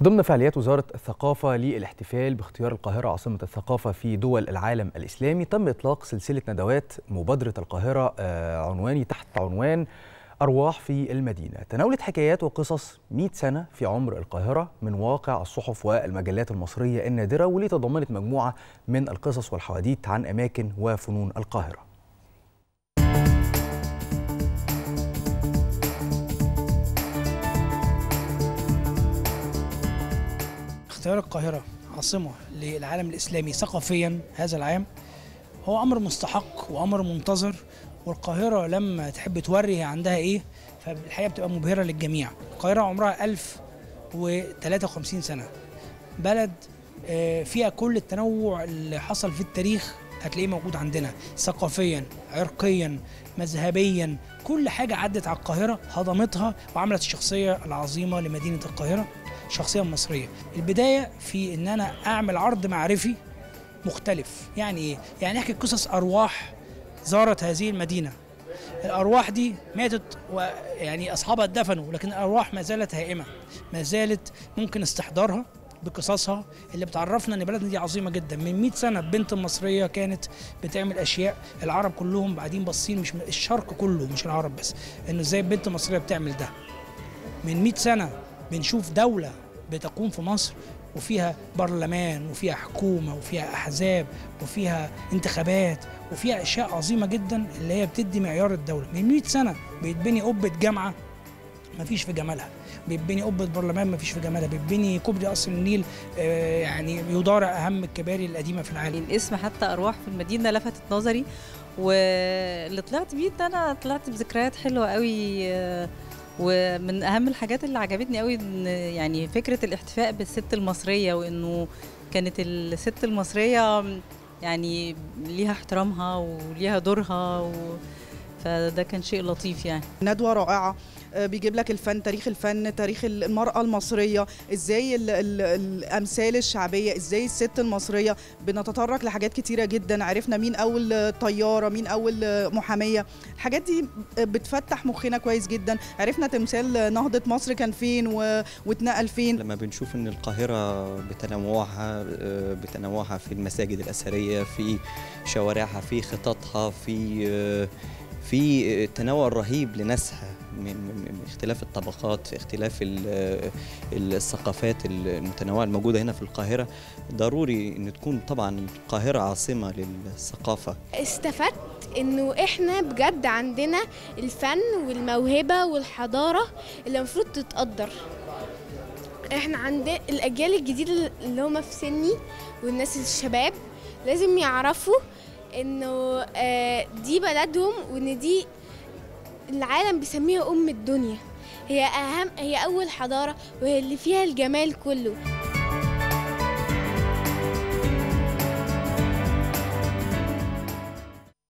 ضمن فعاليات وزارة الثقافة للاحتفال باختيار القاهرة عاصمة الثقافة في دول العالم الإسلامي، تم إطلاق سلسلة ندوات مبادرة القاهرة تحت عنوان أرواح في المدينة. تناولت حكايات وقصص 100 سنة في عمر القاهرة من واقع الصحف والمجلات المصرية النادرة، واللي تضمنت مجموعة من القصص والحواديت عن أماكن وفنون القاهرة. اختيار القاهرة عاصمة للعالم الإسلامي ثقافيا هذا العام هو أمر مستحق وأمر منتظر، والقاهرة لما تحب توري هي عندها إيه فالحقيقة بتبقى مبهرة للجميع. القاهرة عمرها 1053 سنة، بلد فيها كل التنوع اللي حصل في التاريخ هتلاقيه موجود عندنا، ثقافيا، عرقيا، مذهبيا، كل حاجة عدت على القاهرة هضمتها وعملت الشخصية العظيمة لمدينة القاهرة، شخصية مصرية. البداية في إن أنا أعمل عرض معرفي مختلف. يعني إيه؟ يعني أحكي قصص أرواح زارت هذه المدينة. الأرواح دي ماتت ويعني أصحابها اتدفنوا، لكن الأرواح ما زالت هائمة، ما زالت ممكن استحضارها بقصصها اللي بتعرفنا ان بلدنا دي عظيمه جدا. من 100 سنه بنت مصريه كانت بتعمل اشياء العرب كلهم بعدين باصين، مش الشرق كله مش العرب بس، انه ازاي بنت مصريه بتعمل ده. من 100 سنه بنشوف دوله بتقوم في مصر وفيها برلمان وفيها حكومه وفيها احزاب وفيها انتخابات وفيها اشياء عظيمه جدا اللي هي بتدي معيار الدوله. من 100 سنه بيتبني قبه جامعه مفيش في جمالها، بيبني قبة برلمان مفيش في جمالها، بيبني كوبري قصر النيل يعني يدار أهم الكباري القديمة في العالم. الاسم حتى أرواح في المدينة لفتت نظري، واللي طلعت بيه ده أنا طلعت بذكريات حلوة قوي. ومن أهم الحاجات اللي عجبتني قوي إن يعني فكرة الاحتفاء بالست المصرية، وإنه كانت الست المصرية يعني ليها احترامها وليها دورها فده كان شيء لطيف. يعني ندوة رائعة بيجيب لك الفن، تاريخ الفن، تاريخ المرأة المصرية، ازاي الأمثال الشعبية، ازاي الست المصرية. بنتطرق لحاجات كتيرة جدا، عرفنا مين أول طيارة، مين أول محامية، الحاجات دي بتفتح مخنا كويس جدا. عرفنا تمثال نهضة مصر كان فين واتنقل فين. لما بنشوف ان القاهرة بتنوعها في المساجد الأثرية، في شوارعها، في خططها، في تنوع رهيب لناسها من اختلاف الطبقات، في اختلاف الثقافات المتنوعة الموجودة هنا في القاهرة. ضروري ان تكون طبعا القاهرة عاصمة للثقافة. استفدت انه احنا بجد عندنا الفن والموهبة والحضارة اللي المفروض تتقدر. احنا عندنا الاجيال الجديدة اللي هم في سني والناس الشباب لازم يعرفوا انه دي بلدهم، وان دي العالم بيسميها ام الدنيا، هي اول حضاره وهي اللي فيها الجمال كله.